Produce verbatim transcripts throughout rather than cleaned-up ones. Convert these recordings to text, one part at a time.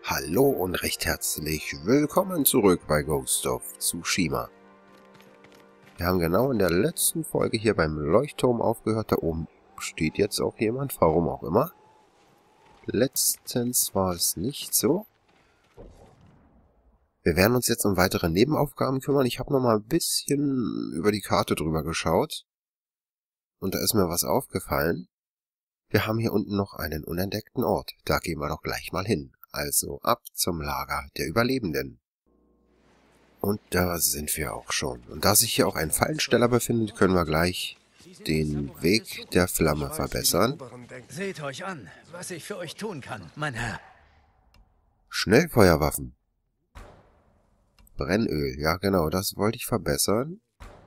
Hallo und recht herzlich willkommen zurück bei Ghost of Tsushima. Wir haben genau in der letzten Folge hier beim Leuchtturm aufgehört. Da oben steht jetzt auch jemand, warum auch immer. Letztens war es nicht so. Wir werden uns jetzt um weitere Nebenaufgaben kümmern. Ich habe noch mal ein bisschen über die Karte drüber geschaut. Und da ist mir was aufgefallen. Wir haben hier unten noch einen unentdeckten Ort. Da gehen wir doch gleich mal hin. Also ab zum Lager der Überlebenden. Und da sind wir auch schon. Und da sich hier auch ein Fallensteller befindet, können wir gleich den Weg der Flamme verbessern. Seht euch an, was ich für euch tun kann, mein Herr. Schnellfeuerwaffen. Brennöl, ja genau, das wollte ich verbessern.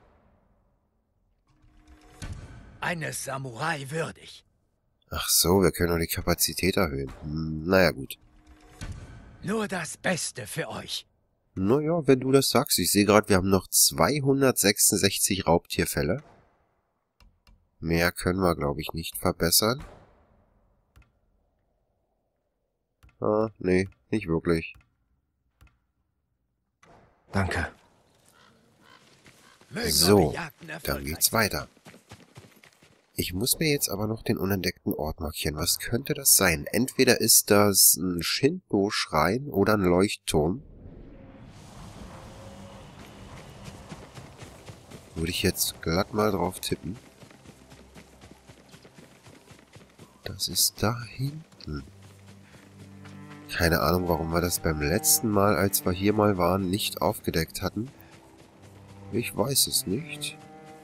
Eines Samurai würdig. Ach so, wir können nur die Kapazität erhöhen. Hm, naja gut. Nur das Beste für euch. Naja, wenn du das sagst. Ich sehe gerade, wir haben noch zweihundertsechsundsechzig Raubtierfälle. Mehr können wir, glaube ich, nicht verbessern. Ah, nee, nicht wirklich. Danke. So, dann geht's weiter. Ich muss mir jetzt aber noch den unentdeckten Ort markieren. Was könnte das sein? Entweder ist das ein Shinto-Schrein oder ein Leuchtturm. Würde ich jetzt glatt mal drauf tippen. Das ist da hinten. Keine Ahnung, warum wir das beim letzten Mal, als wir hier mal waren, nicht aufgedeckt hatten. Ich weiß es nicht.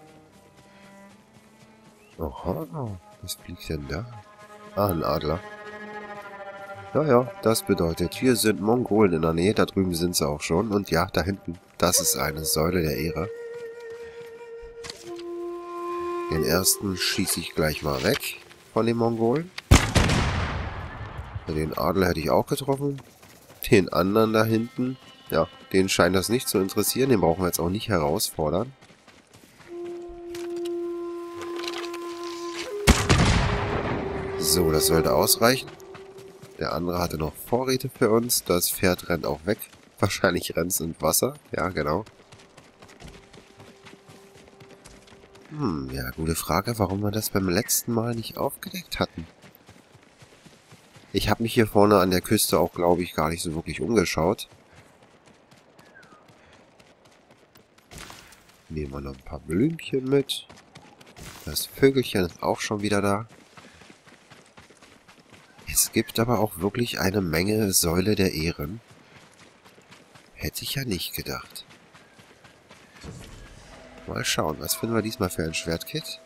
Aha, was fliegt denn da? Ah, ein Adler. Naja, das bedeutet, hier sind Mongolen in der Nähe, da drüben sind sie auch schon. Und ja, da hinten, das ist eine Säule der Ehre. Den ersten schieße ich gleich mal weg von den Mongolen. Den Adler hätte ich auch getroffen. Den anderen da hinten, ja, den scheint das nicht zu interessieren. Den brauchen wir jetzt auch nicht herausfordern. So, das sollte ausreichen. Der andere hatte noch Vorräte für uns. Das Pferd rennt auch weg. Wahrscheinlich rennt es ins Wasser. Ja, genau. Hm, ja, gute Frage, warum wir das beim letzten Mal nicht aufgedeckt hatten. Ich habe mich hier vorne an der Küste auch, glaube ich, gar nicht so wirklich umgeschaut. Nehmen wir noch ein paar Blümchen mit. Das Vögelchen ist auch schon wieder da. Es gibt aber auch wirklich eine Menge Säule der Ehren. Hätte ich ja nicht gedacht. Mal schauen, was finden wir diesmal für ein Schwertkit?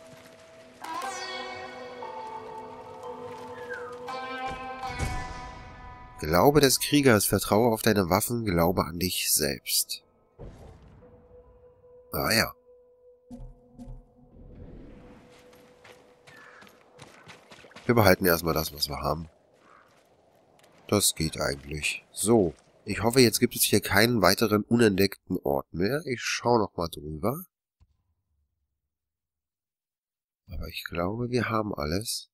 Glaube des Kriegers, vertraue auf deine Waffen, glaube an dich selbst. Ah ja. Wir behalten erstmal das, was wir haben. Das geht eigentlich. So, ich hoffe, jetzt gibt es hier keinen weiteren unentdeckten Ort mehr. Ich schaue nochmal drüber. Aber ich glaube, wir haben alles.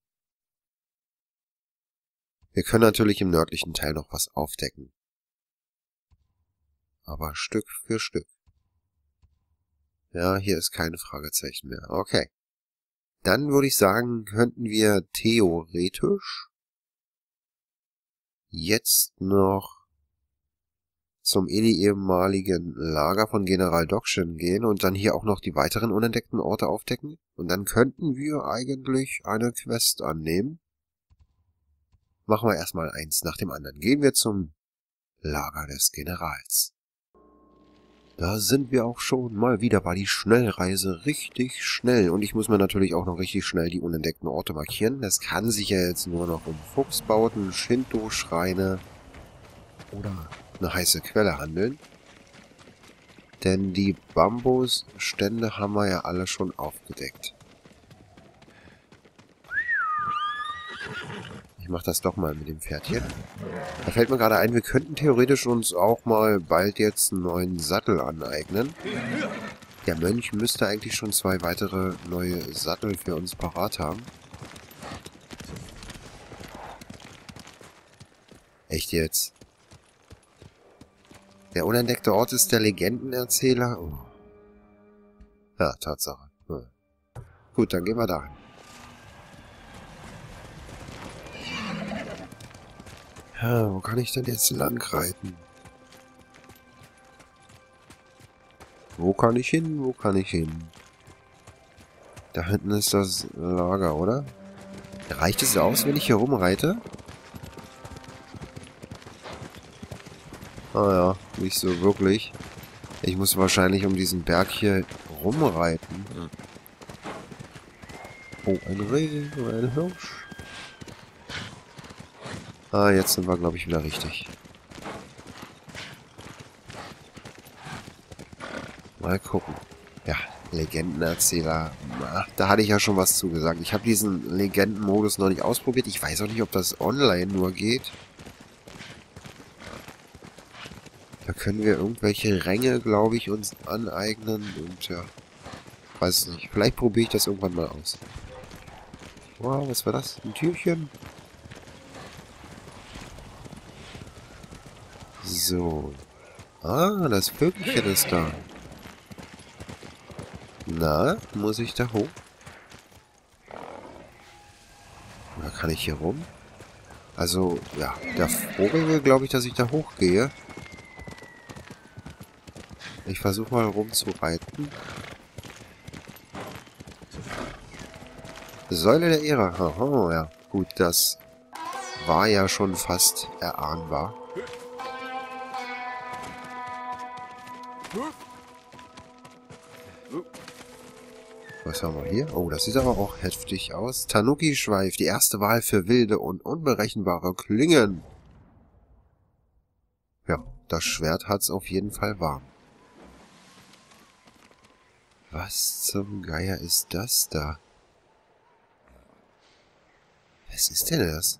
Wir können natürlich im nördlichen Teil noch was aufdecken. Aber Stück für Stück. Ja, hier ist kein Fragezeichen mehr. Okay. Dann würde ich sagen, könnten wir theoretisch jetzt noch zum ehemaligen Lager von General Dokshin gehen und dann hier auch noch die weiteren unentdeckten Orte aufdecken. Und dann könnten wir eigentlich eine Quest annehmen. Machen wir erstmal eins nach dem anderen. Gehen wir zum Lager des Generals. Da sind wir auch schon. Mal wieder war die Schnellreise richtig schnell. Und ich muss mir natürlich auch noch richtig schnell die unentdeckten Orte markieren. Das kann sich ja jetzt nur noch um Fuchsbauten, Shinto-Schreine oder eine heiße Quelle handeln. Denn die Bambusstände haben wir ja alle schon aufgedeckt. Ich mache das doch mal mit dem Pferdchen. Da fällt mir gerade ein, wir könnten theoretisch uns auch mal bald jetzt einen neuen Sattel aneignen. Der Mönch müsste eigentlich schon zwei weitere neue Sattel für uns parat haben. Echt jetzt? Der unentdeckte Ort ist der Legendenerzähler? Oh. Ja, Tatsache. Hm. Gut, dann gehen wir dahin. Ja, wo kann ich denn jetzt lang reiten? Wo kann ich hin? Wo kann ich hin? Da hinten ist das Lager, oder? Reicht es aus, wenn ich hier rumreite? Ah ja, nicht so wirklich. Ich muss wahrscheinlich um diesen Berg hier rumreiten. Oh, ein Reh, ein Hirsch. Ah, jetzt sind wir, glaube ich, wieder richtig. Mal gucken. Ja, Legendenerzähler. Na, da hatte ich ja schon was zugesagt. Ich habe diesen Legendenmodus noch nicht ausprobiert. Ich weiß auch nicht, ob das online nur geht. Da können wir irgendwelche Ränge, glaube ich, uns aneignen. Und ja, weiß nicht. Vielleicht probiere ich das irgendwann mal aus. Wow, was war das? Ein Türchen? So. Ah, das Vögelchen ist da. Na, muss ich da hoch? Oder kann ich hier rum? Also, ja, der Vogel will, glaube ich, dass ich da hochgehe. Ich versuche mal rumzureiten. Säule der Ehre. Aha, ja. Gut, das war ja schon fast erahnbar. Was haben wir hier? Oh, das sieht aber auch heftig aus. Tanuki-Schweif, die erste Wahl für wilde und unberechenbare Klingen. Ja, das Schwert hat's auf jeden Fall warm. Was zum Geier ist das da? Was ist denn das?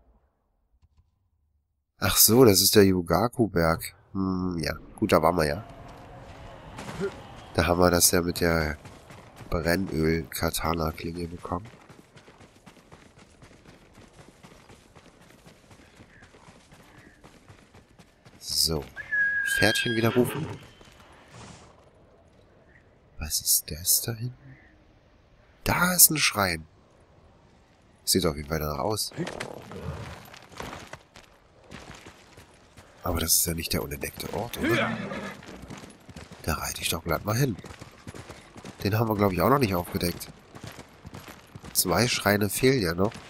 Ach so, das ist der Yugaku-Berg. Hm, ja. Gut, da waren wir ja. Da haben wir das ja mit der Brennöl-Katana-Klinge bekommen. So. Pferdchen wieder rufen. Was ist das da hinten? Da ist ein Schrein. Sieht auf jeden Fall danach aus. Aber das ist ja nicht der unentdeckte Ort, oder? Da reite ich doch glatt mal hin. Den haben wir, glaube ich, auch noch nicht aufgedeckt. Zwei Schreine fehlen ja noch.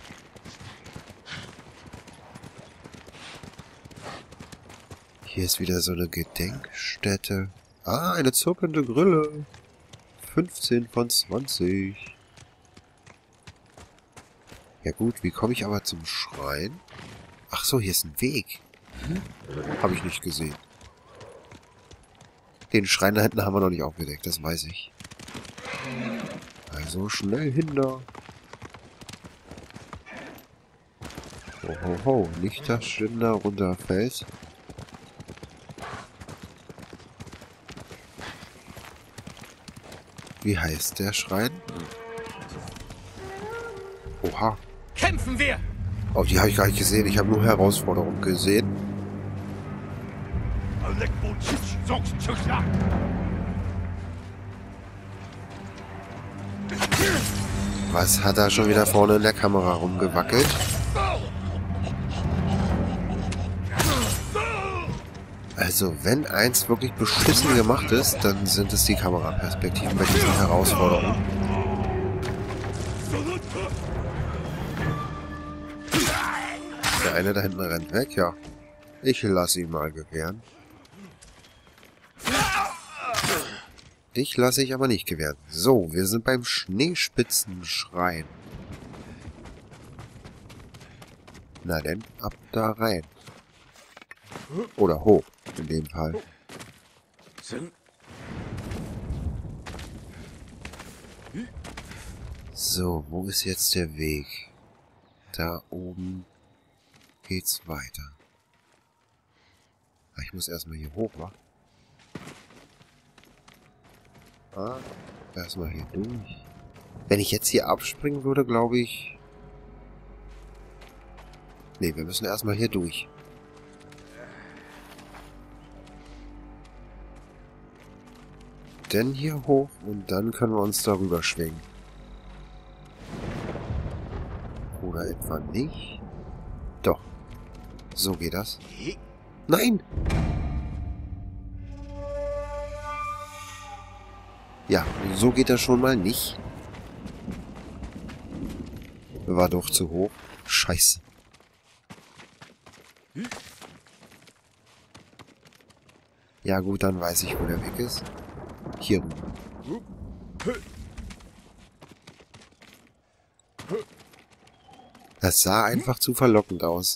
Hier ist wieder so eine Gedenkstätte. Ah, eine zuckende Grille. fünfzehn von zwanzig. Ja gut, wie komme ich aber zum Schrein? Ach so, hier ist ein Weg. Habe ich nicht gesehen. Den Schrein da hinten haben wir noch nicht aufgedeckt, das weiß ich. Also schnell hin da. Ho, ho, ho. Nicht, dass Schinder runterfällt. Wie heißt der Schrein? Oha. Kämpfen wir! Oh, die habe ich gar nicht gesehen. Ich habe nur Herausforderungen gesehen. Was hat da schon wieder vorne in der Kamera rumgewackelt? Also, wenn eins wirklich beschissen gemacht ist, dann sind es die Kameraperspektiven bei diesen Herausforderungen. Der eine da hinten rennt weg, ja. Ich lasse ihn mal gewähren. Dich lasse ich aber nicht gewähren. So, wir sind beim Schneespitzenschrein. Na denn, ab da rein. Oder hoch, in dem Fall. So, wo ist jetzt der Weg? Da oben geht's weiter. Ich muss erstmal hier hoch, wa? Ah, erstmal hier durch. Wenn ich jetzt hier abspringen würde, glaube ich... Ne, wir müssen erstmal hier durch. Denn hier hoch und dann können wir uns darüber schwingen. Oder etwa nicht? Doch. So geht das. Nein! Ja, so geht das schon mal nicht. War doch zu hoch. Scheiße. Ja gut, dann weiß ich, wo der Weg ist. Hier rüber. Das sah einfach zu verlockend aus.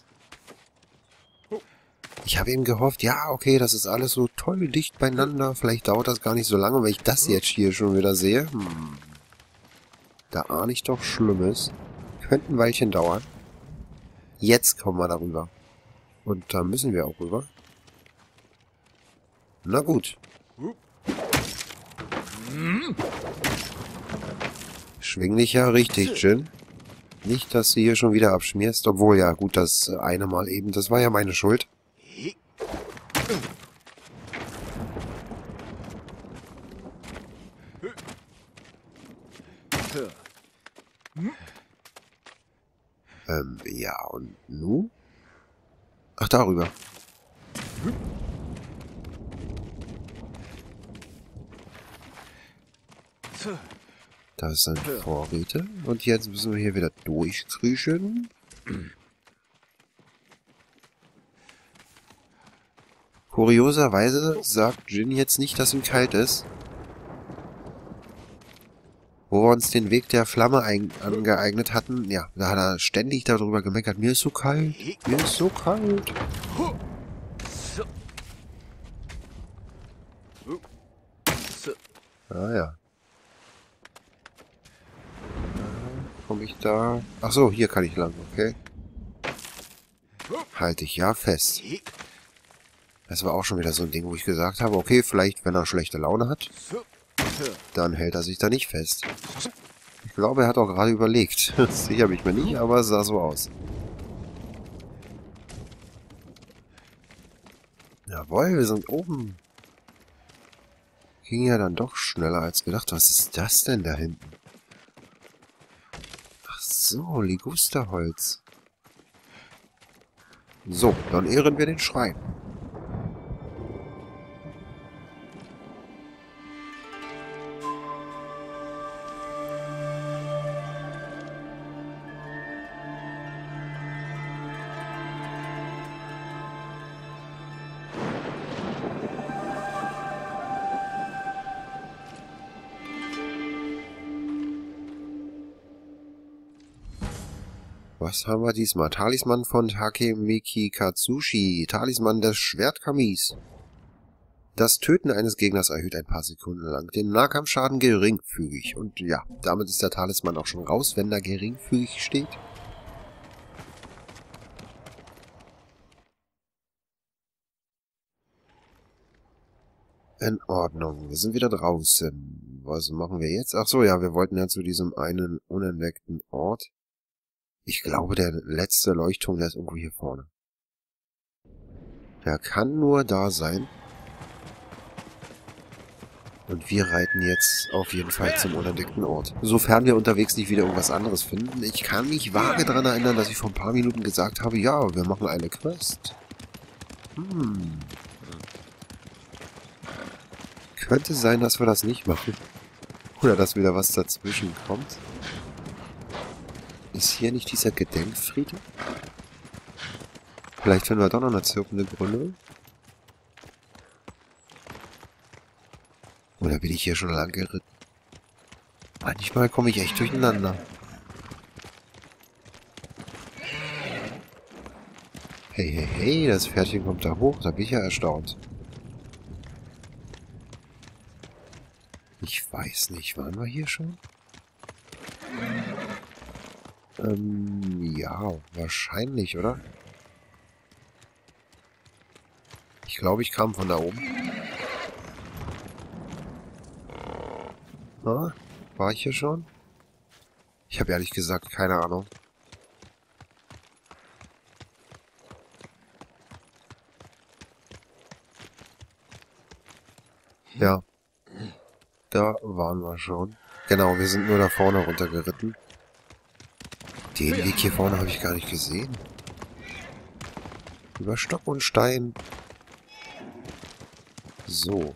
Ich habe eben gehofft, ja, okay, das ist alles so toll dicht beieinander. Vielleicht dauert das gar nicht so lange, wenn ich das jetzt hier schon wieder sehe. Hm. Da ahne ich doch Schlimmes. Könnte ein Weilchen dauern. Jetzt kommen wir darüber. Und da müssen wir auch rüber. Na gut. Schwing dich ja richtig, Jin. Nicht, dass du hier schon wieder abschmierst. Obwohl, ja, gut, das eine Mal eben, das war ja meine Schuld. Ähm, ja, und nu? Ach, darüber. Da sind Vorräte. Und jetzt müssen wir hier wieder durchkriechen. Kurioserweise sagt Jin jetzt nicht, dass ihm kalt ist. Wo wir uns den Weg der Flamme angeeignet hatten, ja, da hat er ständig darüber gemeckert. Mir ist so kalt, mir ist so kalt. Ah ja. Komme ich da? Ach so, hier kann ich lang, okay. Halte ich ja fest. Das war auch schon wieder so ein Ding, wo ich gesagt habe, okay, vielleicht, wenn er schlechte Laune hat, dann hält er sich da nicht fest. Ich glaube, er hat auch gerade überlegt. Sicher bin ich mir nicht, aber es sah so aus. Jawohl, wir sind oben. Ging ja dann doch schneller als gedacht. Was ist das denn da hinten? Ach so, Ligusterholz. So, dann ehren wir den Schrein. Was haben wir diesmal? Talisman von Takemiki Katsushi. Talisman des Schwertkamis. Das Töten eines Gegners erhöht ein paar Sekunden lang den Nahkampfschaden geringfügig. Und ja, damit ist der Talisman auch schon raus, wenn da geringfügig steht. In Ordnung. Wir sind wieder draußen. Was machen wir jetzt? Ach so, ja, wir wollten ja zu diesem einen unentdeckten Ort. Ich glaube, der letzte Leuchtturm, der ist irgendwo hier vorne. Der kann nur da sein. Und wir reiten jetzt auf jeden Fall zum unentdeckten Ort. Sofern wir unterwegs nicht wieder irgendwas anderes finden. Ich kann mich vage daran erinnern, dass ich vor ein paar Minuten gesagt habe, ja, wir machen eine Quest. Hm. Könnte sein, dass wir das nicht machen. Oder dass wieder was dazwischen kommt. Ist hier nicht dieser Gedenkfriedhof? Vielleicht finden wir doch noch eine zirpende Brille. Oder bin ich hier schon lang geritten? Manchmal komme ich echt durcheinander. Hey, hey, hey, das Pferdchen kommt da hoch. Da bin ich ja erstaunt. Ich weiß nicht, waren wir hier schon? Ähm, ja, wahrscheinlich, oder? Ich glaube, ich kam von da oben. Ah, war ich hier schon? Ich habe ehrlich gesagt keine Ahnung. Ja. Da waren wir schon. Genau, wir sind nur da vorne runtergeritten. Den Weg hier vorne habe ich gar nicht gesehen. Über Stock und Stein. So.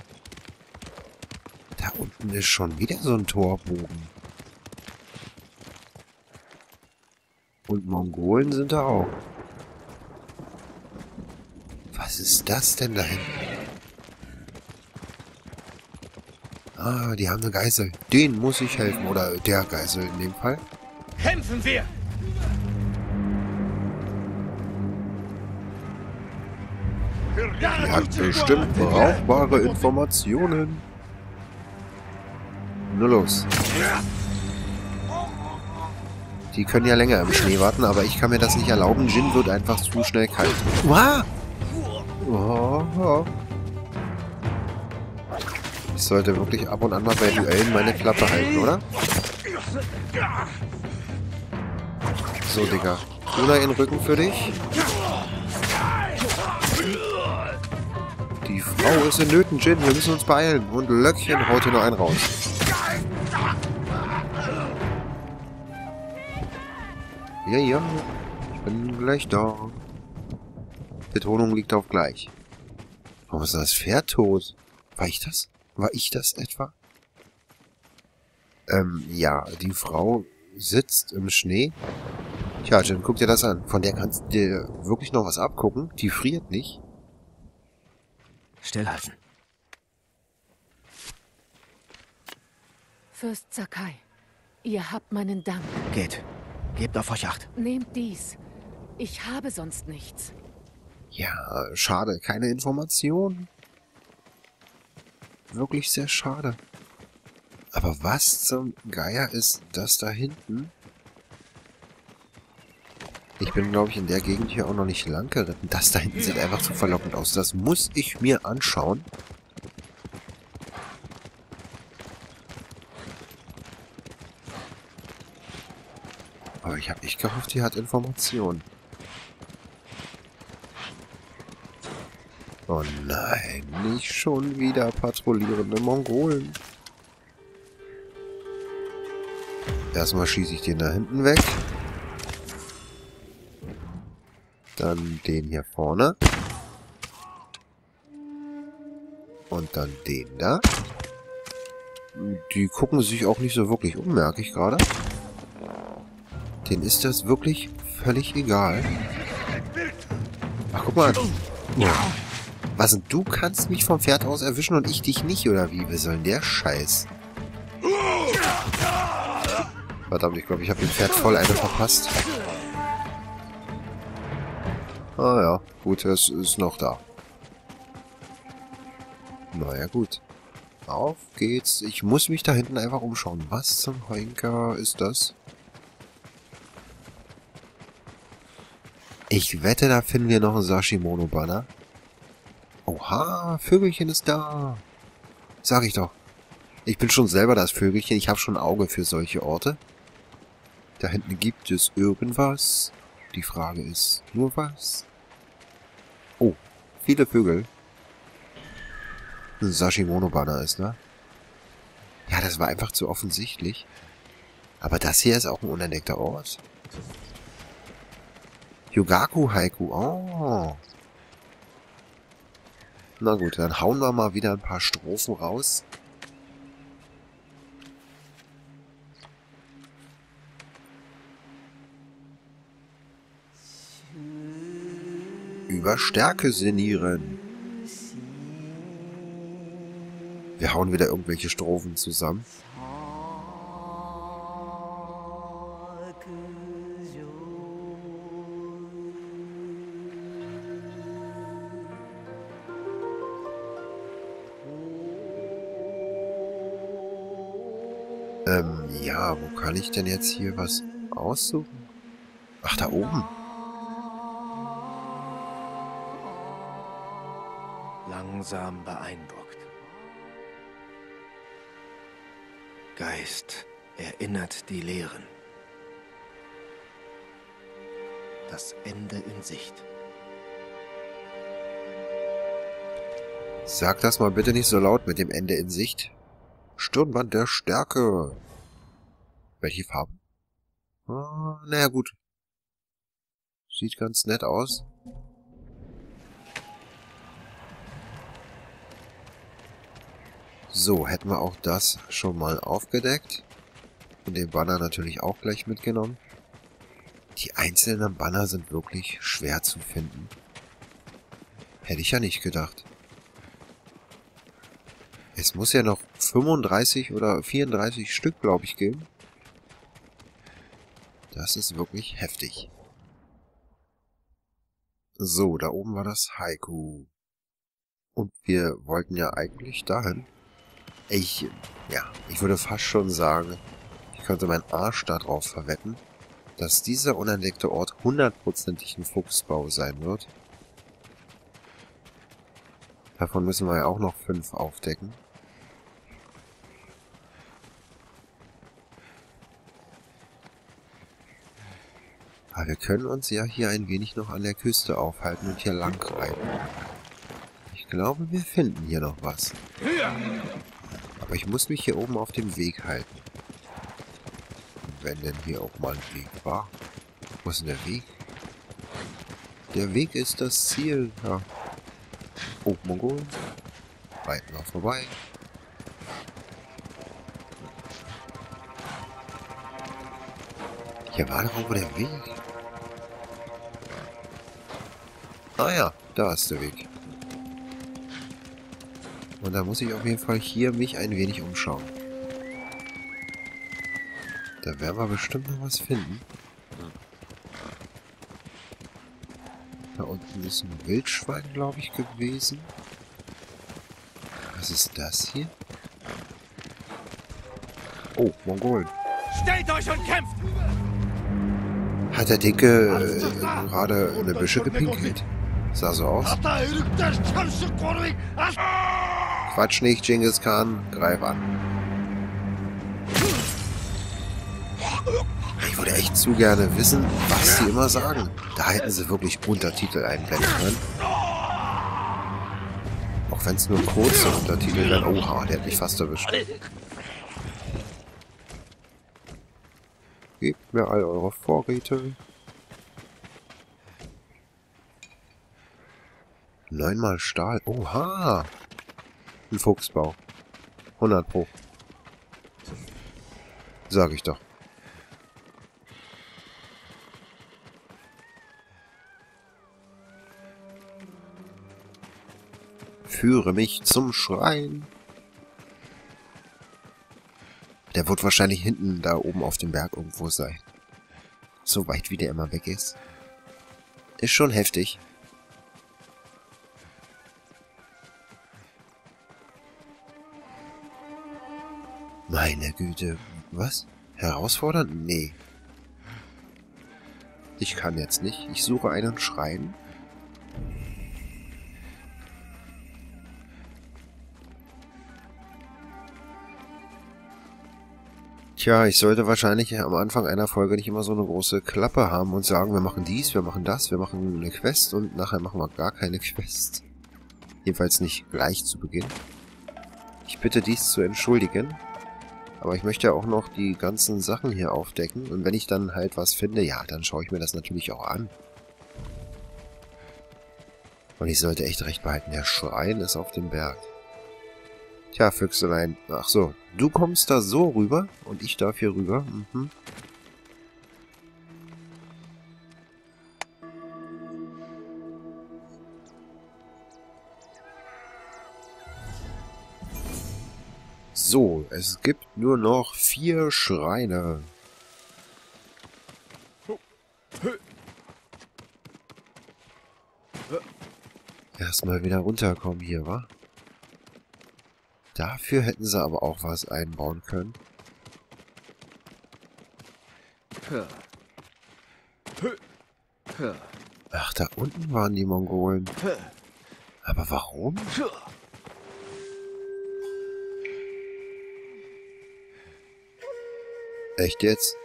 Da unten ist schon wieder so ein Torbogen. Und Mongolen sind da auch. Was ist das denn da hinten? Ah, die haben eine Geisel. Den muss ich helfen. Oder der Geisel in dem Fall. Kämpfen wir! Die hat bestimmt brauchbare Informationen. Nur los. Die können ja länger im Schnee warten, aber ich kann mir das nicht erlauben. Jin wird einfach zu schnell kalt. Wow. Oh, oh. Ich sollte wirklich ab und an mal bei Duellen meine Klappe halten, oder? So, Digga. Luna in den Rücken für dich. Die Frau ist in Nöten, Jin. Wir müssen uns beeilen. Und Löckchen haut hier nur einen raus. Ja, ja. Ich bin gleich da. Betonung liegt auf gleich. Warum ist das Pferd tot? War ich das? War ich das etwa? Ähm, ja, die Frau sitzt im Schnee. Tja, Jin, guck dir das an. Von der kannst du dir wirklich noch was abgucken. Die friert nicht. Stillhalten. Fürst Sakai, ihr habt meinen Dank. Geht. Gebt auf euch Acht. Nehmt dies. Ich habe sonst nichts. Ja, schade. Keine Information. Wirklich sehr schade. Aber was zum Geier ist das da hinten? Ich bin, glaube ich, in der Gegend hier auch noch nicht lang geritten. Das da hinten sieht einfach zu verlockend aus. Das muss ich mir anschauen. Aber ich habe echt gehofft, die hat Informationen. Oh nein, nicht schon wieder patrouillierende Mongolen. Erstmal schieße ich den da hinten weg. Dann den hier vorne. Und dann den da. Die gucken sich auch nicht so wirklich um, merke ich gerade. Denen ist das wirklich völlig egal. Ach, guck mal. Ja. Was denn, du kannst mich vom Pferd aus erwischen und ich dich nicht, oder wie? Was soll denn der Scheiß? Verdammt, ich glaube, ich habe dem Pferd voll eine verpasst. Ah ja, gut, es ist noch da. Naja, gut. Auf geht's. Ich muss mich da hinten einfach umschauen. Was zum Henker ist das? Ich wette, da finden wir noch einen Sashimono-Banner. Oha, Vögelchen ist da. Sag ich doch. Ich bin schon selber das Vögelchen. Ich habe schon ein Auge für solche Orte. Da hinten gibt es irgendwas. Die Frage ist nur was. Oh, viele Vögel. Ein Sashimono-Banner ist, ne? Ja, das war einfach zu offensichtlich. Aber das hier ist auch ein unentdeckter Ort. Yugaku-Haiku. Oh. Na gut, dann hauen wir mal wieder ein paar Strophen raus. Über Stärke sinnieren. Wir hauen wieder irgendwelche Strophen zusammen. Ähm, ja, wo kann ich denn jetzt hier was aussuchen? Ach, da oben. Langsam beeindruckt. Geist erinnert die Lehren. Das Ende in Sicht. Sag das mal bitte nicht so laut mit dem Ende in Sicht. Stirnband der Stärke. Welche Farben? Ah, naja, gut. Sieht ganz nett aus. So, hätten wir auch das schon mal aufgedeckt. Und den Banner natürlich auch gleich mitgenommen. Die einzelnen Banner sind wirklich schwer zu finden. Hätte ich ja nicht gedacht. Es muss ja noch fünfunddreißig oder vierunddreißig Stück, glaube ich, geben. Das ist wirklich heftig. So, da oben war das Haiku. Und wir wollten ja eigentlich dahin. Ich, ja, ich würde fast schon sagen, ich könnte meinen Arsch darauf verwetten, dass dieser unentdeckte Ort hundertprozentig ein Fuchsbau sein wird. Davon müssen wir ja auch noch fünf aufdecken. Aber wir können uns ja hier ein wenig noch an der Küste aufhalten und hier lang reiten. Ich glaube, wir finden hier noch was. Aber ich muss mich hier oben auf dem Weg halten. Wenn denn hier auch mal ein Weg war. Wo ist denn der Weg? Der Weg ist das Ziel. Ja. Oh, Mongolen. Reiten wir vorbei. Hier war doch irgendwo der Weg. Ah ja, da ist der Weg. Und da muss ich auf jeden Fall hier mich ein wenig umschauen. Da werden wir bestimmt noch was finden. Da unten ist ein Wildschwein, glaube ich, gewesen. Was ist das hier? Oh, Mongolen. Stellt euch und kämpft! Hat der Dicke äh, gerade in eine Büsche gepinkelt? Sah so aus. Quatsch nicht, Genghis Khan. Greif an. Ich würde echt zu gerne wissen, was die immer sagen. Da hätten sie wirklich Untertitel einblenden können. Auch wenn es nur kurze Untertitel wären. Oha, der hat mich fast erwischt. Gebt mir all eure Vorräte. Neunmal Stahl. Oha! Ein Fuchsbau. hundert Pro. Sag ich doch. Führe mich zum Schrein. Der wird wahrscheinlich hinten da oben auf dem Berg irgendwo sein. So weit wie der immer weg ist. Ist schon heftig. Meine Güte. Was? Herausfordernd? Nee. Ich kann jetzt nicht. Ich suche einen Schrein. Tja, ich sollte wahrscheinlich am Anfang einer Folge nicht immer so eine große Klappe haben und sagen, wir machen dies, wir machen das, wir machen eine Quest und nachher machen wir gar keine Quest. Jedenfalls nicht gleich zu Beginn. Ich bitte dies zu entschuldigen. Aber ich möchte ja auch noch die ganzen Sachen hier aufdecken. Und wenn ich dann halt was finde, ja, dann schaue ich mir das natürlich auch an. Und ich sollte echt recht behalten, der Schrein ist auf dem Berg. Tja, Füchselein. Ach so, du kommst da so rüber und ich darf hier rüber. Mhm. So, es gibt nur noch vier Schreine. Erstmal wieder runterkommen hier, wa? Dafür hätten sie aber auch was einbauen können. Ach, da unten waren die Mongolen. Aber warum? Echt jetzt?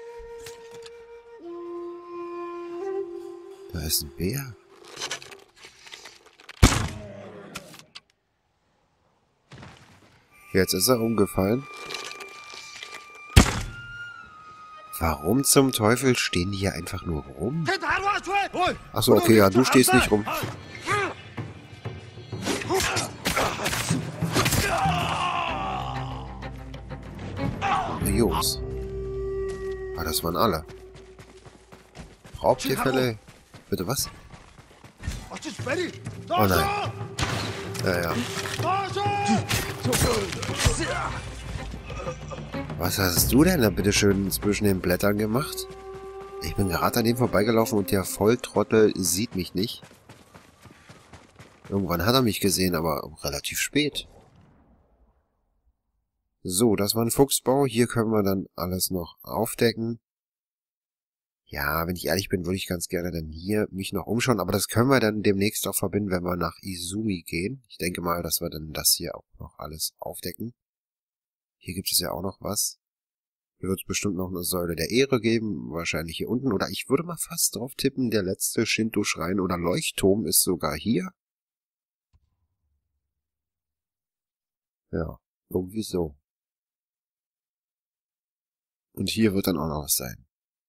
Da ist ein Bär. Jetzt ist er umgefallen. Warum zum Teufel stehen die hier einfach nur rum? Achso, okay, ja, du stehst nicht rum. Jungs. Ah, das waren alle. Raubtierfälle. Bitte was? Oh nein. Ja, ja. Was hast du denn da bitte schön zwischen den Blättern gemacht? Ich bin gerade an dem vorbeigelaufen und der Volltrottel sieht mich nicht. Irgendwann hat er mich gesehen, aber relativ spät. So, das war ein Fuchsbau. Hier können wir dann alles noch aufdecken. Ja, wenn ich ehrlich bin, würde ich ganz gerne dann hier mich noch umschauen. Aber das können wir dann demnächst auch verbinden, wenn wir nach Izumi gehen. Ich denke mal, dass wir dann das hier auch noch alles aufdecken. Hier gibt es ja auch noch was. Hier wird es bestimmt noch eine Säule der Ehre geben. Wahrscheinlich hier unten. Oder ich würde mal fast drauf tippen, der letzte Shinto-Schrein oder Leuchtturm ist sogar hier. Ja, irgendwie so. Und hier wird dann auch noch was sein.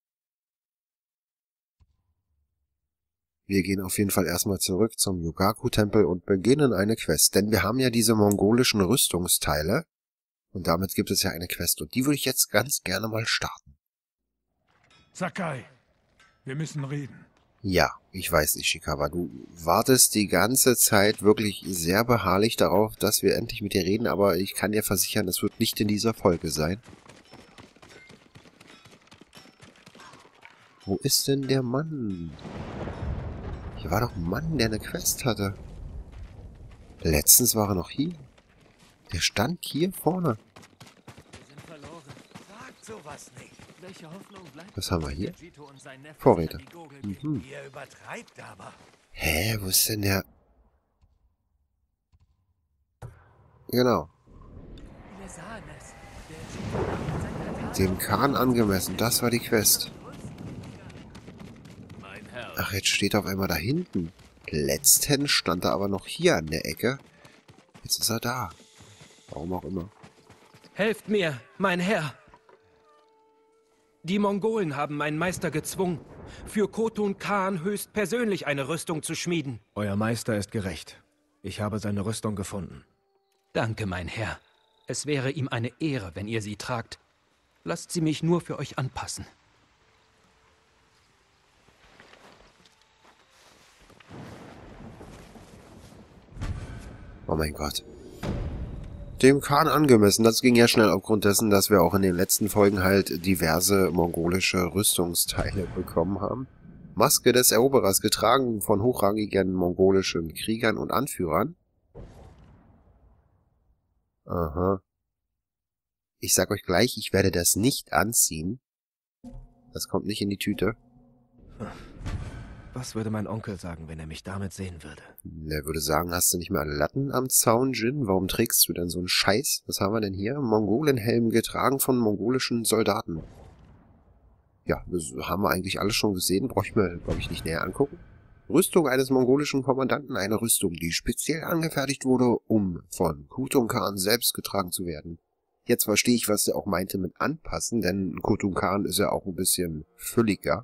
Wir gehen auf jeden Fall erstmal zurück zum Yugaku-Tempel und beginnen eine Quest. Denn wir haben ja diese mongolischen Rüstungsteile. Und damit gibt es ja eine Quest. Und die würde ich jetzt ganz gerne mal starten. Sakai, wir müssen reden. Ja, ich weiß, Ishikawa. Du wartest die ganze Zeit wirklich sehr beharrlich darauf, dass wir endlich mit dir reden. Aber ich kann dir versichern, es wird nicht in dieser Folge sein. Wo ist denn der Mann? Hier war doch ein Mann, der eine Quest hatte. Letztens war er noch hier. Der stand hier vorne. Wir sind verloren. Sagt sowas nicht. Welche Hoffnung bleibt? Was haben wir hier? Jito und sein Neffe Vorräte. sind die Gurgel Mhm. Ihr übertreibt aber. Hä, wo ist denn der? Genau. Wir sahen es. Der Jito und sein Katar- Dem Kahn angemessen. Das war die Quest. Mein Herr. Ach, jetzt steht er auf einmal da hinten. Letztens stand er aber noch hier an der Ecke. Jetzt ist er da. Warum auch immer. Helft mir, mein Herr! Die Mongolen haben meinen Meister gezwungen, für Khotun Khan höchstpersönlich eine Rüstung zu schmieden. Euer Meister ist gerecht. Ich habe seine Rüstung gefunden. Danke, mein Herr. Es wäre ihm eine Ehre, wenn ihr sie tragt. Lasst sie mich nur für euch anpassen. Oh mein Gott. Dem Kahn angemessen. Das ging ja schnell aufgrund dessen, dass wir auch in den letzten Folgen halt diverse mongolische Rüstungsteile bekommen haben. Maske des Eroberers, getragen von hochrangigen mongolischen Kriegern und Anführern. Aha. Ich sag euch gleich, ich werde das nicht anziehen. Das kommt nicht in die Tüte. Was würde mein Onkel sagen, wenn er mich damit sehen würde? Er würde sagen, hast du nicht mehr Latten am Zaun, Jin? Warum trägst du denn so einen Scheiß? Was haben wir denn hier? Mongolenhelm getragen von mongolischen Soldaten. Ja, das haben wir eigentlich alles schon gesehen. Brauche ich mir, glaube ich, nicht näher angucken. Rüstung eines mongolischen Kommandanten. Eine Rüstung, die speziell angefertigt wurde, um von Khotun Khan selbst getragen zu werden. Jetzt verstehe ich, was er auch meinte mit anpassen, denn Khotun Khan ist ja auch ein bisschen fülliger.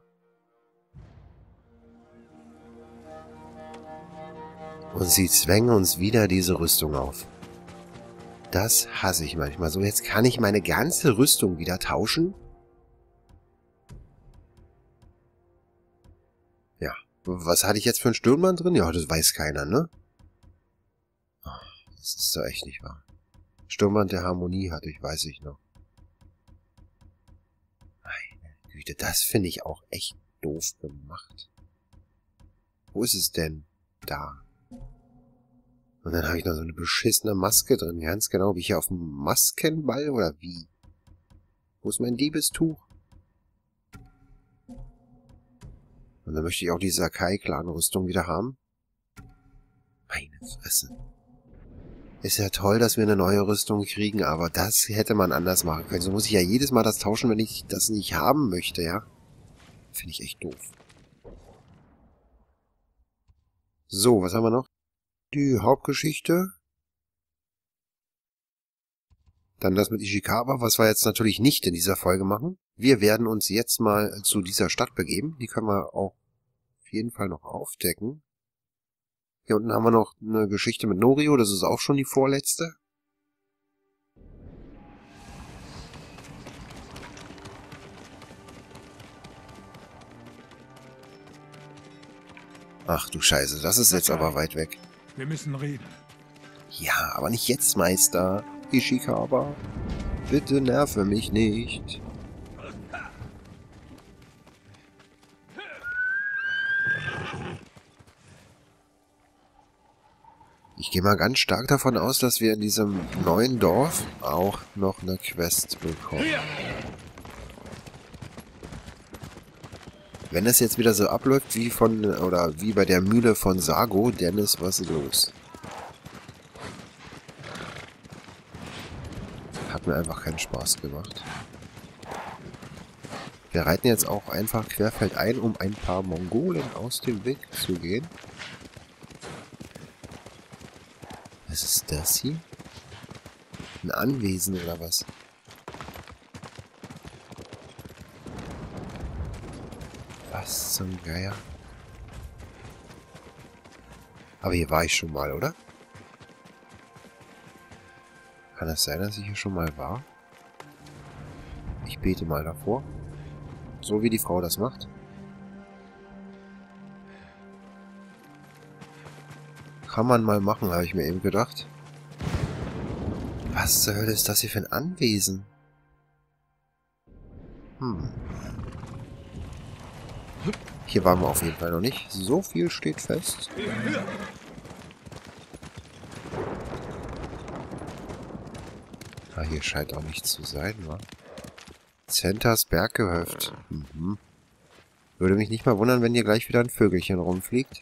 Und sie zwängen uns wieder diese Rüstung auf. Das hasse ich manchmal so. Jetzt kann ich meine ganze Rüstung wieder tauschen. Ja, was hatte ich jetzt für einen Stirnband drin? Ja, das weiß keiner, ne? Das ist doch echt nicht wahr. Stirnband der Harmonie hatte ich, weiß ich noch. Meine Güte, das finde ich auch echt doof gemacht. Wo ist es denn? Da. Und dann habe ich noch so eine beschissene Maske drin. Ganz genau, wie hier auf dem Maskenball oder wie? Wo ist mein Diebestuch? Und dann möchte ich auch die Sakai-Clan-Rüstung wieder haben. Meine Fresse. Ist ja toll, dass wir eine neue Rüstung kriegen, aber das hätte man anders machen können. So muss ich ja jedes Mal das tauschen, wenn ich das nicht haben möchte, ja? Finde ich echt doof. So, was haben wir noch? Die Hauptgeschichte. Dann das mit Ishikawa, was wir jetzt natürlich nicht in dieser Folge machen. Wir werden uns jetzt mal zu dieser Stadt begeben. Die können wir auch auf jeden Fall noch aufdecken. Hier unten haben wir noch eine Geschichte mit Norio. Das ist auch schon die vorletzte. Ach du Scheiße, das ist jetzt aber weit weg. Wir müssen reden. Ja, aber nicht jetzt, Meister. Ishikawa, bitte nerve mich nicht. Ich gehe mal ganz stark davon aus, dass wir in diesem neuen Dorf auch noch eine Quest bekommen. Wenn es jetzt wieder so abläuft wie von oder wie bei der Mühle von Sago, Dennis, was ist los? Hat mir einfach keinen Spaß gemacht. Wir reiten jetzt auch einfach querfeldein, um ein paar Mongolen aus dem Weg zu gehen. Was ist das hier? Ein Anwesen oder was? Was zum Geier? Aber hier war ich schon mal, oder? Kann es sein, dass ich hier schon mal war? Ich bete mal davor. So wie die Frau das macht. Kann man mal machen, habe ich mir eben gedacht. Was zur Hölle ist das hier für ein Anwesen? Hm. Hier waren wir auf jeden Fall noch nicht. So viel steht fest. Ah, hier scheint auch nichts zu sein, wa? Centers Berggehöft. Mhm. Würde mich nicht mal wundern, wenn hier gleich wieder ein Vögelchen rumfliegt.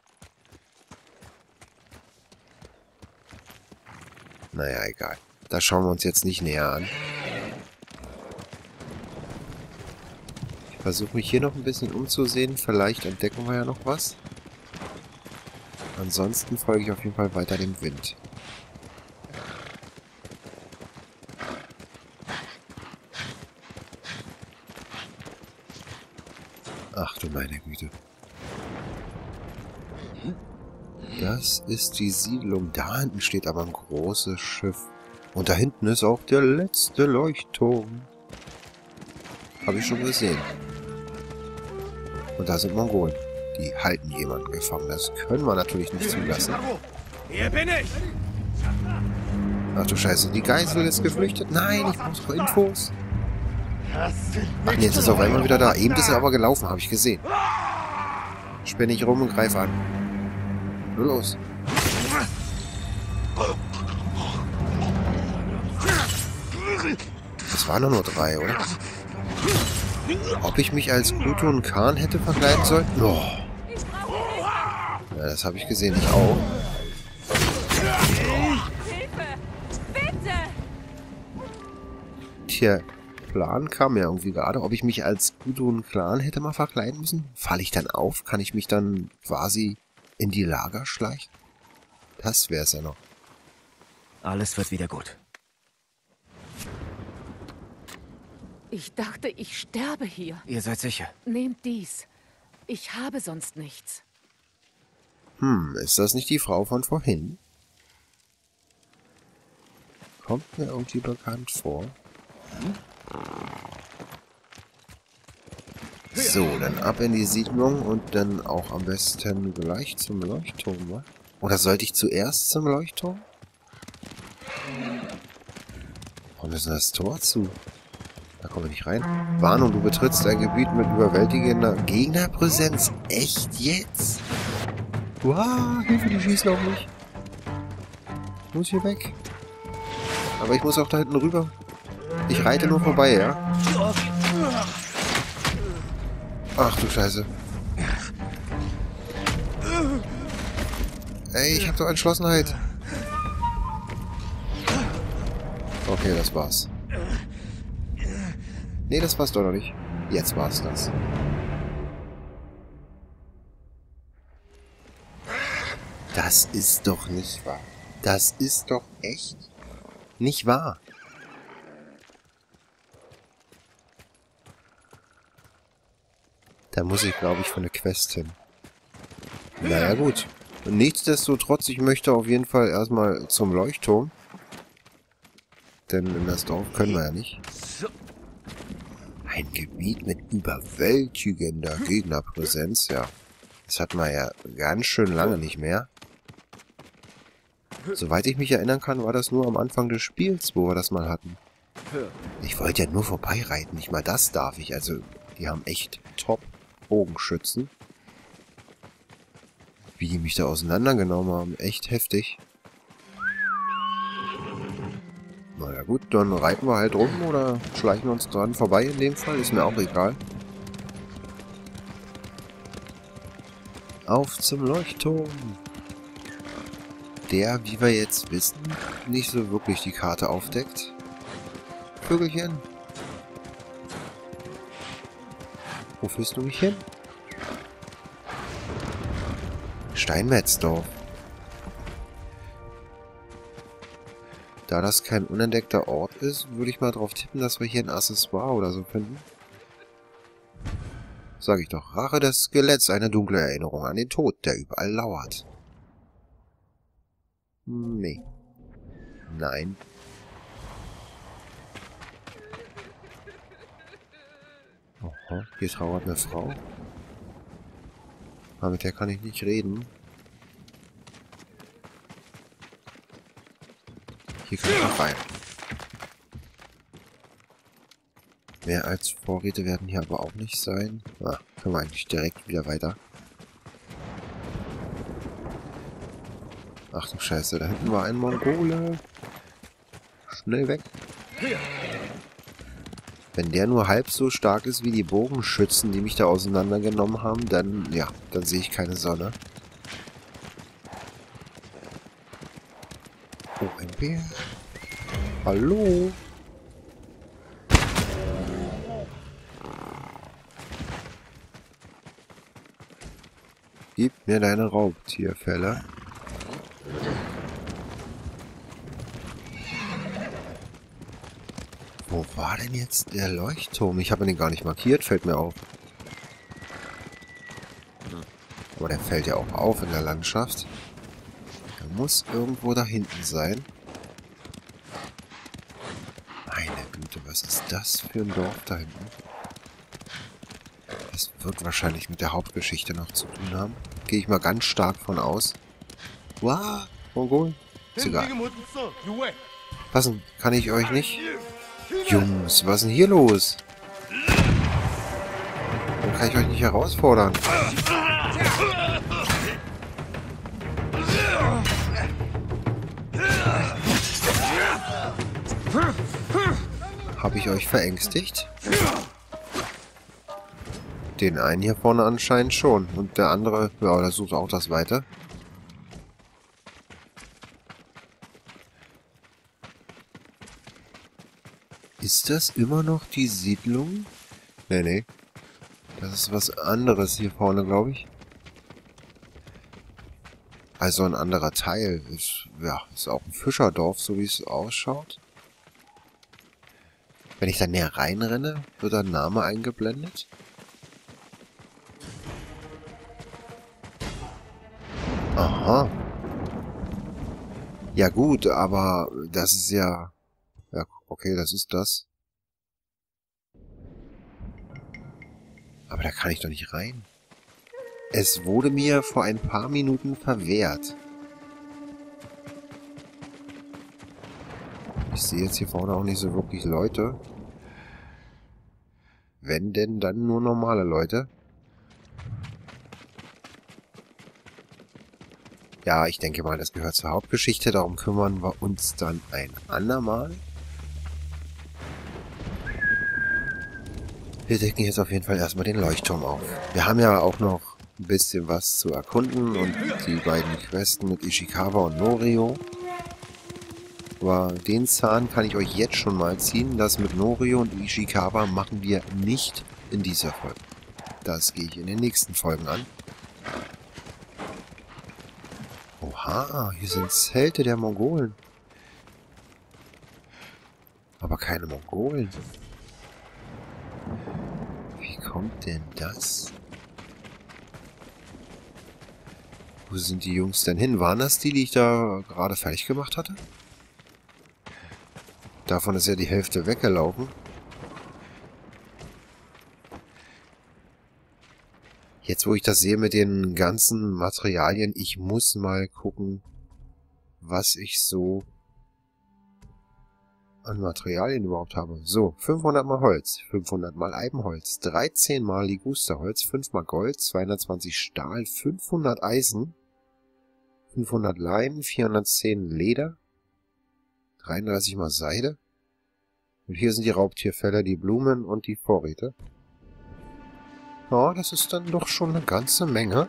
Naja, egal. Das schauen wir uns jetzt nicht näher an. Ich versuche mich hier noch ein bisschen umzusehen. Vielleicht entdecken wir ja noch was. Ansonsten folge ich auf jeden Fall weiter dem Wind. Ach du meine Güte. Das ist die Siedlung. Da hinten steht aber ein großes Schiff. Und da hinten ist auch der letzte Leuchtturm. Habe ich schon gesehen. Und da sind Mongolen. Die halten jemanden gefangen. Das können wir natürlich nicht zulassen. Hier bin ich! Ach du Scheiße, die Geisel ist geflüchtet. Nein, ich brauche Infos. Ach nee, jetzt ist er auf einmal wieder da. Eben ist er aber gelaufen, habe ich gesehen. Spinne ich rum und greife an. Nur los. Das waren doch nur drei, oder? Ob ich mich als Kuton Khan hätte verkleiden sollen? Oh. Ja, das habe ich gesehen. Ich auch. Tja, Plan kam ja irgendwie gerade. Ob ich mich als Kuton Khan hätte mal verkleiden müssen? Falle ich dann auf? Kann ich mich dann quasi in die Lager schleichen? Das wär's ja noch. Alles wird wieder gut. Ich dachte, ich sterbe hier. Ihr seid sicher? Nehmt dies. Ich habe sonst nichts. Hm, ist das nicht die Frau von vorhin? Kommt mir irgendwie bekannt vor. So, dann ab in die Siedlung und dann auch am besten gleich zum Leuchtturm, wa? Oder sollte ich zuerst zum Leuchtturm? Warum ist denn das Tor zu? Da kommen wir nicht rein. Warnung, du betrittst ein Gebiet mit überwältigender Gegnerpräsenz. Echt jetzt? Wow, Hilfe, die schießen auf mich. Ich muss hier weg. Aber ich muss auch da hinten rüber. Ich reite nur vorbei, ja? Ach du Scheiße. Ey, ich hab doch Entschlossenheit. Okay, das war's. Nee, das war's doch noch nicht. Jetzt war's das. Das ist doch nicht wahr. Das ist doch echt nicht wahr. Da muss ich, glaube ich, für eine Quest hin. Naja, gut. Nichtsdestotrotz, ich möchte auf jeden Fall erstmal zum Leuchtturm. Denn in das Dorf können wir ja nicht. Ein Gebiet mit überwältigender Gegnerpräsenz, ja. Das hatten wir ja ganz schön lange nicht mehr. Soweit ich mich erinnern kann, war das nur am Anfang des Spiels, wo wir das mal hatten. Ich wollte ja nur vorbeireiten, nicht mal das darf ich. Also, die haben echt Top-Bogenschützen. Wie die mich da auseinandergenommen haben, echt heftig. Naja gut, dann reiten wir halt rum oder schleichen wir uns dran vorbei in dem Fall, ist mir auch egal. Auf zum Leuchtturm. Der, wie wir jetzt wissen, nicht so wirklich die Karte aufdeckt. Vögelchen. Wo führst du mich hin? Steinmetzdorf. Da das kein unentdeckter Ort ist, würde ich mal drauf tippen, dass wir hier ein Accessoire oder so finden. Sag ich doch, Rache des Skeletts, eine dunkle Erinnerung an den Tod, der überall lauert. Nee. Nein. Aha, hier trauert eine Frau. Aber mit der kann ich nicht reden. Hier kann ich noch rein. Mehr als Vorräte werden hier aber auch nicht sein. Ah, können wir eigentlich direkt wieder weiter. Ach du Scheiße, da hinten war ein Mongole. Schnell weg. Wenn der nur halb so stark ist wie die Bogenschützen, die mich da auseinandergenommen haben, dann, ja, dann sehe ich keine Sonne. Oh, ein Bär. Hallo? Gib mir deine Raubtierfelle. Wo war denn jetzt der Leuchtturm? Ich habe den gar nicht markiert, fällt mir auf. Aber der fällt ja auch auf in der Landschaft. Der muss irgendwo da hinten sein. Meine Güte, was ist das für ein Dorf da hinten? Das wird wahrscheinlich mit der Hauptgeschichte noch zu tun haben. Gehe ich mal ganz stark von aus. Wow, Mongolen. Ist egal. Was denn? Kann ich euch nicht? Jungs, was ist denn hier los? Warum kann ich euch nicht herausfordern? Habe ich euch verängstigt? Den einen hier vorne anscheinend schon. Und der andere, ja, der sucht auch das Weite. Ist das immer noch die Siedlung? Nee, nee. Das ist was anderes hier vorne, glaube ich. Also ein anderer Teil. Ist, ja, ist auch ein Fischerdorf, so wie es ausschaut. Wenn ich da näher reinrenne, wird ein Name eingeblendet. Aha. Ja gut, aber das ist ja... Ja, okay, das ist das. Aber da kann ich doch nicht rein. Es wurde mir vor ein paar Minuten verwehrt. Ich sehe jetzt hier vorne auch nicht so wirklich Leute. Wenn denn, dann nur normale Leute. Ja, ich denke mal, das gehört zur Hauptgeschichte. Darum kümmern wir uns dann ein andermal. Wir decken jetzt auf jeden Fall erstmal den Leuchtturm auf. Wir haben ja auch noch ein bisschen was zu erkunden und die beiden Questen mit Ishikawa und Norio. Aber den Zahn kann ich euch jetzt schon mal ziehen. Das mit Norio und Ishikawa machen wir nicht in dieser Folge. Das gehe ich in den nächsten Folgen an. Oha, hier sind Zelte der Mongolen. Aber keine Mongolen. Wie kommt denn das? Wo sind die Jungs denn hin? Waren das die, die ich da gerade fertig gemacht hatte? Davon ist ja die Hälfte weggelaufen. Jetzt, wo ich das sehe mit den ganzen Materialien, ich muss mal gucken, was ich so an Materialien überhaupt habe. So, fünfhundert mal Holz, fünfhundert mal Eibenholz, dreizehn mal Ligusterholz, fünf mal Gold, zweihundertzwanzig Stahl, fünfhundert Eisen, fünfhundert Leim, vierhundertzehn Leder, dreiunddreißig mal Seide. Und hier sind die Raubtierfälle, die Blumen und die Vorräte. Ja, das ist dann doch schon eine ganze Menge.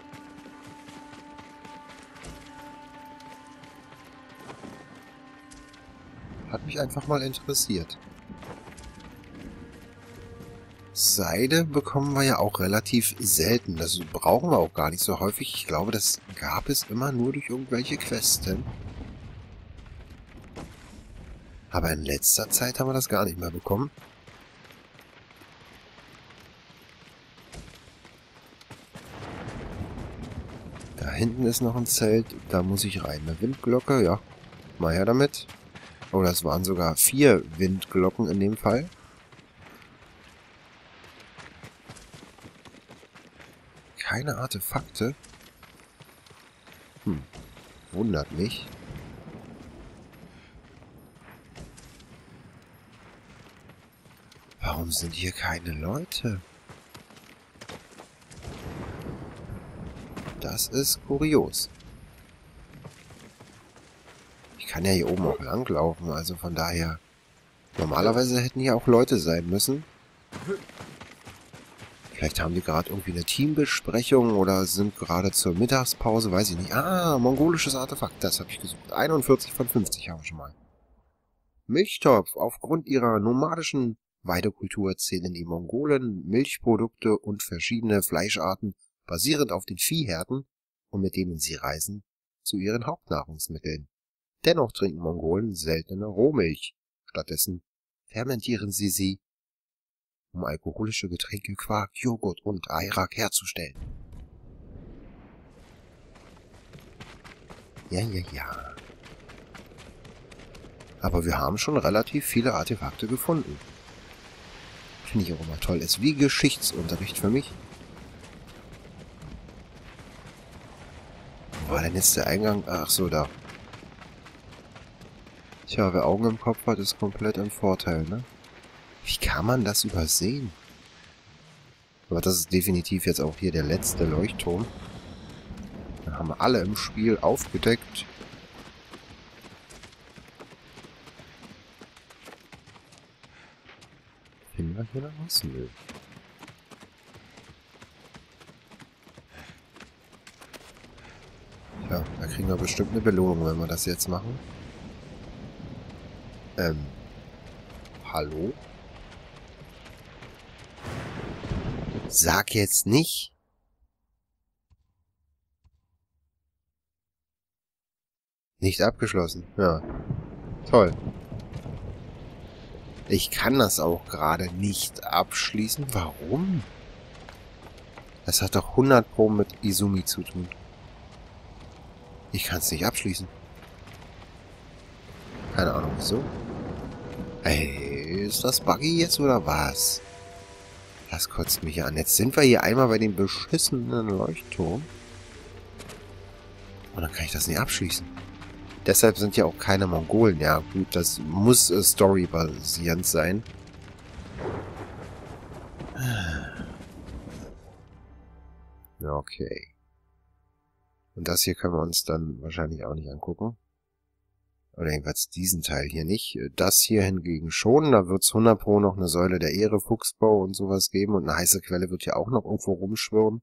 Hat mich einfach mal interessiert. Seide bekommen wir ja auch relativ selten. Das brauchen wir auch gar nicht so häufig. Ich glaube, das gab es immer nur durch irgendwelche Questen. Aber in letzter Zeit haben wir das gar nicht mehr bekommen. Da hinten ist noch ein Zelt. Da muss ich rein. Eine Windglocke, ja. Mal her damit. Oh, das waren sogar vier Windglocken in dem Fall. Keine Artefakte. Hm. Wundert mich. Warum sind hier keine Leute? Das ist kurios. Ich kann ja hier oben auch langlaufen, also von daher... Normalerweise hätten hier auch Leute sein müssen. Vielleicht haben die gerade irgendwie eine Teambesprechung oder sind gerade zur Mittagspause, weiß ich nicht. Ah, mongolisches Artefakt, das habe ich gesucht. einundvierzig von fünfzig haben wir schon mal. Milchtopf. Aufgrund ihrer nomadischen Weidekultur zählen die Mongolen Milchprodukte und verschiedene Fleischarten basierend auf den Viehherden und mit denen sie reisen, zu ihren Hauptnahrungsmitteln. Dennoch trinken Mongolen seltene Rohmilch. Stattdessen fermentieren sie sie, um alkoholische Getränke, Quark, Joghurt und Ayrak herzustellen. Ja, ja, ja. Aber wir haben schon relativ viele Artefakte gefunden. Finde ich auch immer toll. Ist wie Geschichtsunterricht für mich. Wo war denn jetzt der Eingang? Ach so, da. Tja, wer Augen im Kopf hat, ist komplett im Vorteil, ne? Wie kann man das übersehen? Aber das ist definitiv jetzt auch hier der letzte Leuchtturm. Dann haben wir alle im Spiel aufgedeckt. Finden wir hier noch was? Nö. Ja, da kriegen wir bestimmt eine Belohnung, wenn wir das jetzt machen. Ähm. Hallo? Sag jetzt nicht. Nicht abgeschlossen. Ja. Toll. Ich kann das auch gerade nicht abschließen. Warum? Das hat doch hundert Pro mit Izumi zu tun. Ich kann es nicht abschließen. Keine Ahnung, wieso. Ey, ist das buggy jetzt oder was? Das kotzt mich an. Jetzt sind wir hier einmal bei dem beschissenen Leuchtturm. Und dann kann ich das nicht abschließen. Deshalb sind ja auch keine Mongolen. Ja gut, das muss äh, storybasierend sein. Ja, okay. Und das hier können wir uns dann wahrscheinlich auch nicht angucken. Oder jedenfalls diesen Teil hier nicht. Das hier hingegen schon. Da wird es hundert Pro noch eine Säule der Ehre, Fuchsbau und sowas geben. Und eine heiße Quelle wird ja auch noch irgendwo rumschwirren.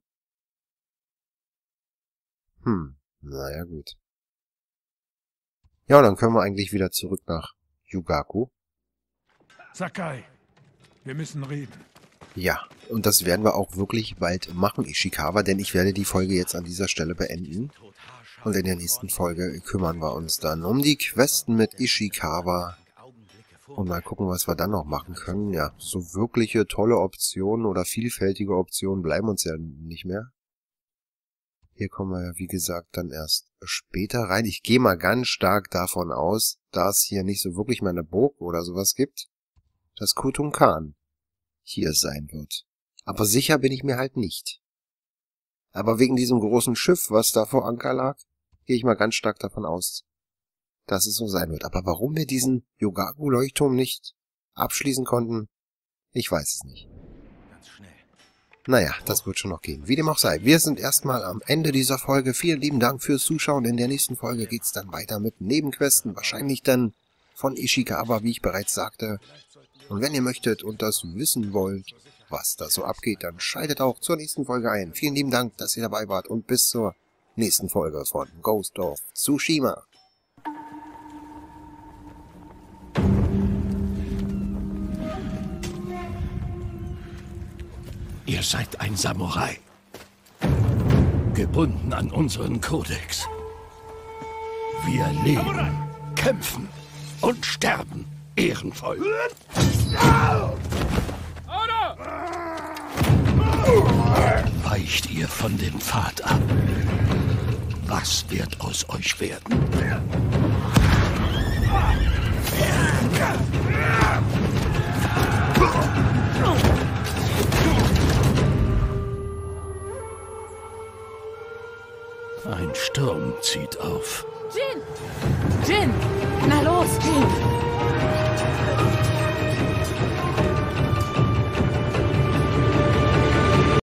Hm, naja gut. Ja, und dann können wir eigentlich wieder zurück nach Yugaku. Sakai, wir müssen reden. Ja, und das werden wir auch wirklich bald machen, Ishikawa, denn ich werde die Folge jetzt an dieser Stelle beenden. Und in der nächsten Folge kümmern wir uns dann um die Questen mit Ishikawa. Und mal gucken, was wir dann noch machen können. Ja, so wirkliche tolle Optionen oder vielfältige Optionen bleiben uns ja nicht mehr. Hier kommen wir ja, wie gesagt, dann erst später rein. Ich gehe mal ganz stark davon aus, da es hier nicht so wirklich mal eine Burg oder sowas gibt, dass Khotun Khan hier sein wird. Aber sicher bin ich mir halt nicht. Aber wegen diesem großen Schiff, was da vor Anker lag, gehe ich mal ganz stark davon aus, dass es so sein wird. Aber warum wir diesen Yogagu-Leuchtturm nicht abschließen konnten, ich weiß es nicht. Naja, das wird schon noch gehen. Wie dem auch sei. Wir sind erstmal am Ende dieser Folge. Vielen lieben Dank fürs Zuschauen. In der nächsten Folge geht's dann weiter mit Nebenquesten. Wahrscheinlich dann von Ishikawa, wie ich bereits sagte. Und wenn ihr möchtet und das wissen wollt, was da so abgeht, dann schaltet auch zur nächsten Folge ein. Vielen lieben Dank, dass ihr dabei wart und bis zur nächsten Folge von Ghost of Tsushima. Ihr seid ein Samurai. Gebunden an unseren Kodex. Wir leben, kämpfen und sterben ehrenvoll. Weicht ihr von dem Pfad ab? Was wird aus euch werden? Ein Sturm zieht auf. Jin! Jin! Na los, Jin!